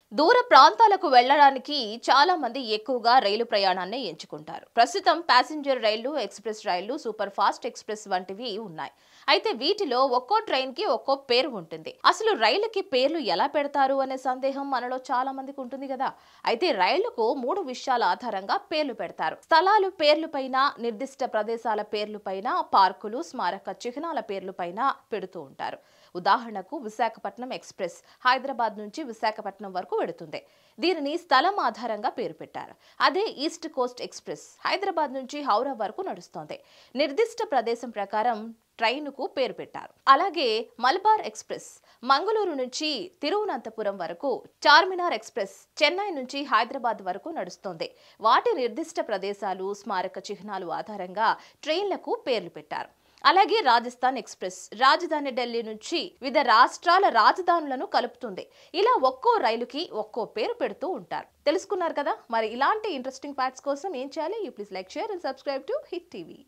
దూర ప్రాంతాలకు వెళ్లడానికి చాలా మంది ఎక్కువగా రైలు ప్రయాణాన్ని ఎంచుకుంటారు. ప్రస్తుతం ప్యాసింజర్ రైళ్లు, ఎక్స్‌ప్రెస్ రైళ్లు, సూపర్ ఫాస్ట్ ఎక్స్‌ప్రెస్ వంటివి ఉన్నాయి. అయితే వీటిలో ఒక్కో ట్రైన్‌కి ఒక్కో పేరు ఉంటుంది. అసలు రైలుకి పేర్లు ఎలా పెడతారు అనే సందేహం మనలో చాలా మందికి ఉంటుంది కదా. అయితే రైళ్లకు 3 విషయాల ఆధారంగా పేర్లు పెడతారు. స్థలాలు పేర్లపైన, నిర్దిష్ట ప్రదేశాల పేర్లపైన, పార్కులు, స్మారక చిహ్నాల పేర్లపైన పెడుతూ ఉంటారు. ఉదాహరణకు విశాఖపట్నం ఎక్స్‌ప్రెస్ హైదరాబాద్ నుంచి విశాఖపట్నం వరకు వెడుతుంది. దీనిని స్థలం ఆధారంగా పేరు పెట్టారు. అదే ఈస్ట్ కోస్ట్ ఎక్స్‌ప్రెస్ హైదరాబాద్ నుంచి హౌరా వరకు నడుస్తోంది. నిర్దిష్ట ప్రదేశం ప్రకారం ట్రైనుకు పేరు పెట్టారు. అలాగే మలబార్ ఎక్స్‌ప్రెస్ మంగళూరు నుంచి తిరువనంతపురం వరకు, చార్మినార్ ఎక్స్‌ప్రెస్ చెన్నై నుంచి హైదరాబాద్ వరకు నడుస్తోంది. వాటి నిర్దిష్ట ప్రదేశాలు, స్మారక చిహ్నాలు ఆధారంగా ట్రైన్లకు పేర్లు పెట్టారు. అలాగే రాజస్థాన్ ఎక్స్‌ప్రెస్ రాజధాని ఢిల్లీ నుంచి వివిధ రాష్ట్రాల రాజధానులను కలుపుతుంది. ఇలా ఒక్కో రైలుకి ఒక్కో పేరు పెడుతూ ఉంటారు. తెలుసుకున్నారు కదా. మరి ఇలాంటి ఇంట్రెస్టింగ్ ఫ్యాక్ట్స్ కోసం ఏం చేయాలి? You please like, share and subscribe to hit TV.